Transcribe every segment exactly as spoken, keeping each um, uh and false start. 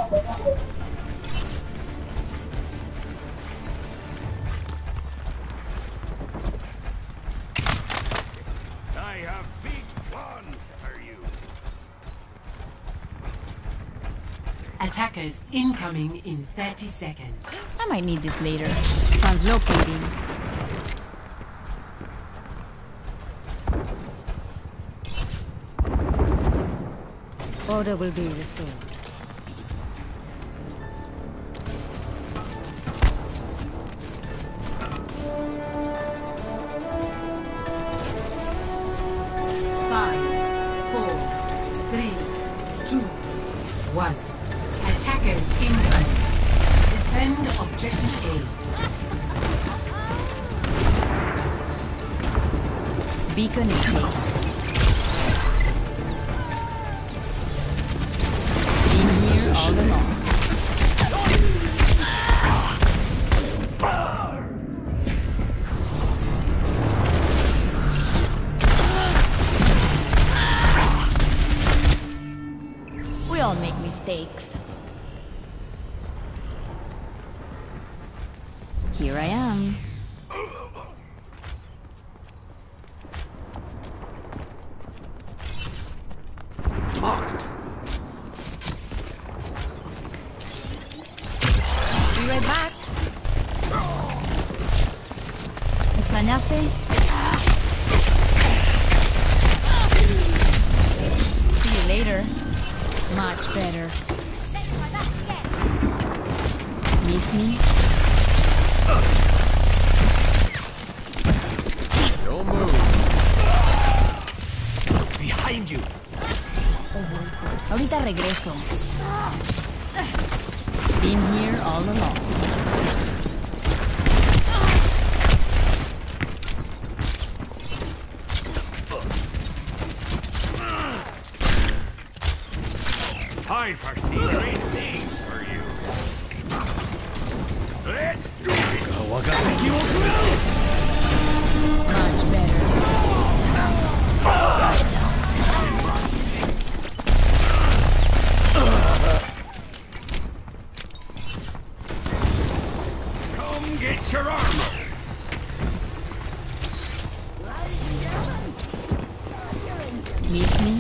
I have big one for you. Attackers incoming in thirty seconds. I might need this later. Translocating. Order will be restored. Five, four, three, two, one. Attackers incoming. Defend objective A. Beacon is taken. Been here all along. We all make mistakes. Here I am. Locked. Be right back. ¿Me extrañaste? See you later. Much better. Miss me? Don't move. Behind you. Ahorita regreso. Been here all along. I foresee great things for you. Let's do it. Much better. Come get your armor. Miss me?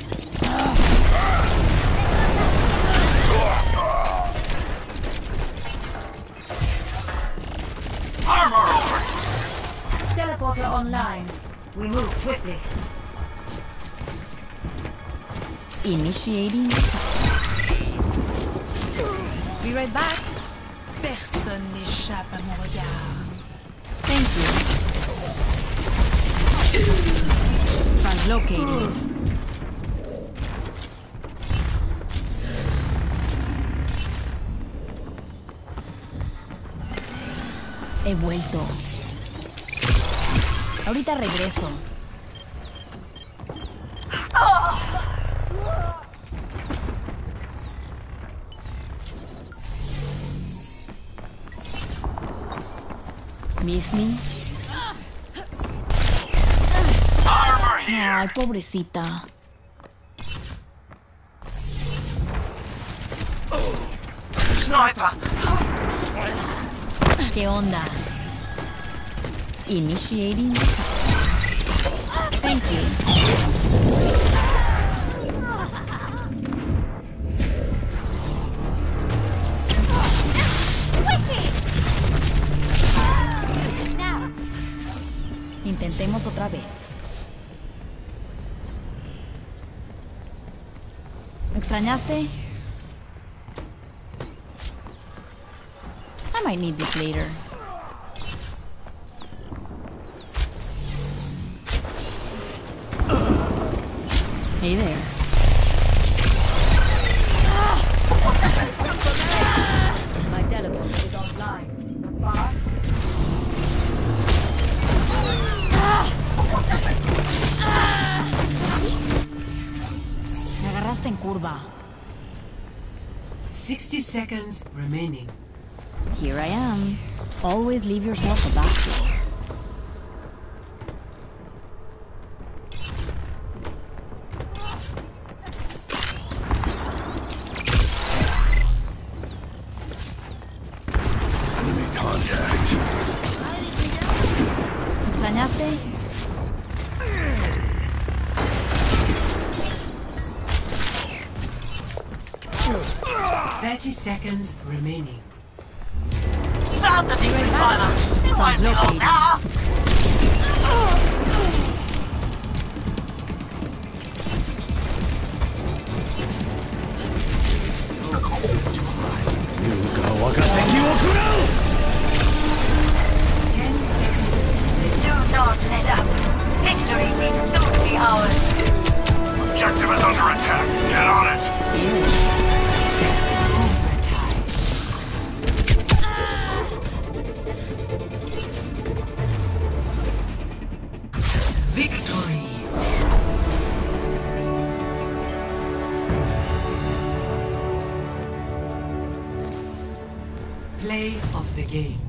Armor over. Teleporter online. We move swiftly. Initiating. Be right back. Personne n'échappe à mon regard. Thank you. Translocating. He vuelto. Ahorita regreso. Miss me? Armor here. Ay, pobrecita. Sniper. ¿Qué onda? Initiating. Thank you. Intentemos otra vez. ¿Me extrañaste? I might need this later. Hey there. My teleporter is offline. Far? Me agarraste en curva. sixty seconds remaining. Here I am. Always leave yourself a basket. Thirty seconds remaining. Start the victory timer. It won't be long now. Ten seconds. Do not let up. Victory will soon be ours. Objective is under attack. Get on it. Overtime. Victory. Play of the game.